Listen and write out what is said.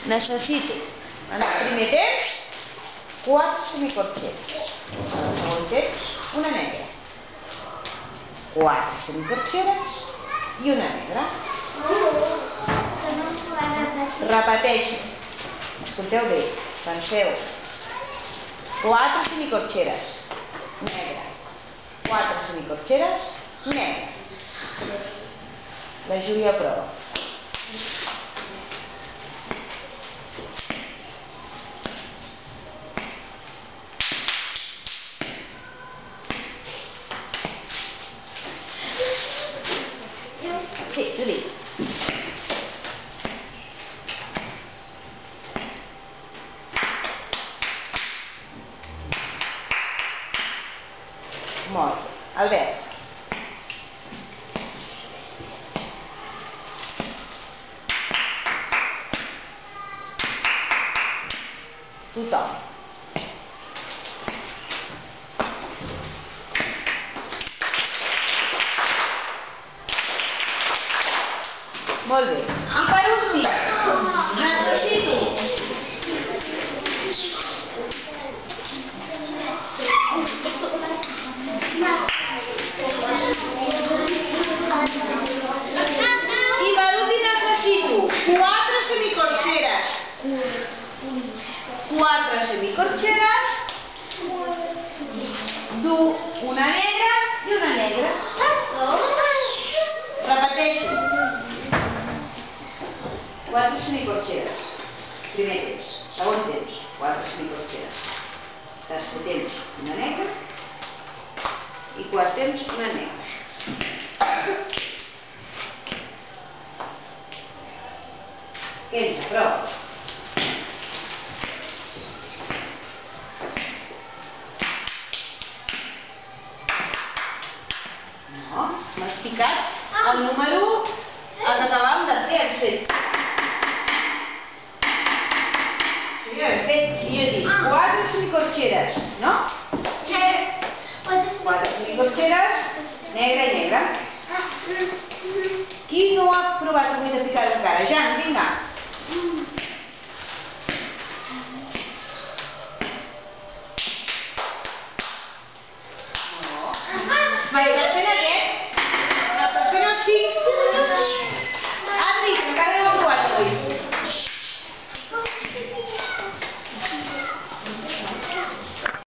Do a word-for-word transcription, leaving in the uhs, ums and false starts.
necessito en el primer temps quatre semicorxeres, en el segon temps una negra, quatre semicorxeres i una negra. Repeteixo, escolteu bé, penseu, quatre semicorxeres, negra, quatre semicorxeres, negra. La Júlia prova. Sí, Judit. Molt bé. Albert. Tothom. Molt bé. I per últim, necessito I per últim necessito quatre semicorxeres. Quatre semicorxeres, una negra i una negra. Repeteixo. Quatre semicorxeres. Primer temps. Segon temps. Quatre semicorxeres. Tercer temps, una negra. I quart temps, una negra. Què ens aprova? No, m'has picat el número el que acabàvem de fer, has fet. Sí, hem fet, i he dit, quatre semicorxeres, no? Quatre semicorxeres, negra i negra. Qui no ha provat avui de picar encara? Jan, vinga.